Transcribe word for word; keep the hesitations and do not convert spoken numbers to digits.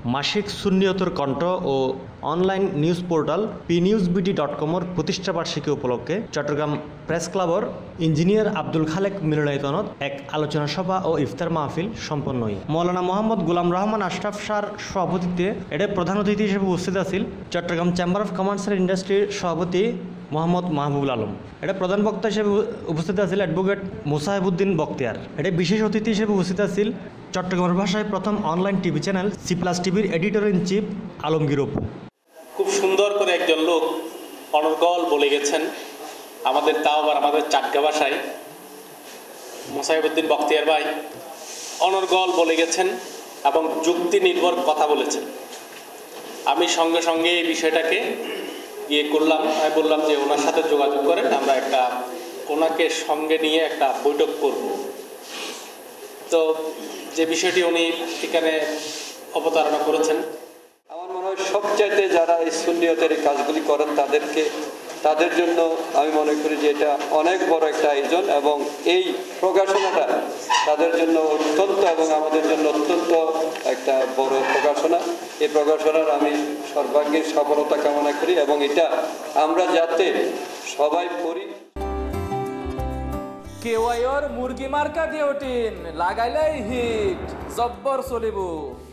মাসিক সুন্নিয়তের কণ্ঠ ও online news portal P news BD dot কমর প্রতিষ্ঠা বার্ষিকী উপলক্ষে চট্টগ্রাম প্রেস ক্লাবর ইঞ্জিনিয়ার আব্দুল খালেক মিলনায়তনত এক আলোচনা সভা ও ইফতার মাহফিল সম্পন্ন হয়। মৌলানা মোহাম্মদ গোলাম রহমান আশরাফ শাহর সভাপতিত্বে এর প্রধান অতিথি হিসেবে উপস্থিত আছেন Chittagong chamber of commerce and ইন্ডাস্ট্রির সভাপতি মোহাম্মদ মাহবুবুল আলম। এটা প্রধান বক্তা হিসেবে উপস্থিত আছিল অ্যাডভোকেট মুসাহিবউদ্দিন বখতিয়ার। এটা বিশেষ অতিথি হিসেবে উপস্থিত আছিল চট্টগ্রামের ভাষায় প্রথম online TV channel C plus টিভির editor in chief Alamgir Apu. খুব সুন্দর করে একজন লোক অনর্গল বলে গেছেন আমাদের, তাও আবার আমাদের চাটগা ভাষায়। মুসাহিবউদ্দিন বখতিয়ার ভাই অনর্গল বলে গেছেন এবং যুক্তি নির্ভর কথা বলেছেন। আমি সঙ্গে সঙ্গে এই বিষয়টাকে ইয়ে করলাম, আমি বললাম যে ওনার সাথে যোগাযোগ করেন, আমরা একটা ওনাকে সঙ্গে নিয়ে একটা বৈঠক করব। তো যে বিষয়টি উনি এখানে অবতারণা করেছেন, আমার মনে হয় সবচাইতে যারা এই সুন্নিয়তের কাজগুলি করেন তাদেরকে তাদের জন্য আমি মনে করি যে এটা অনেক বড় একটা আয়োজন এবং এই প্রকাশনাটা তাদের জন্য অত্যন্ত এবং আমাদের জন্য অত্যন্ত একটা বড় প্রকাশনা। এই প্রকাশনার আমি সর্বাঙ্গীন সফলতা কামনা করি এবং এটা আমরা যাতে সবাই পড়ি। কেওয়াইর মুরগি মার্কা দিয়ে ওঠিন লাগাইলেই হিট জব্বর চলিব।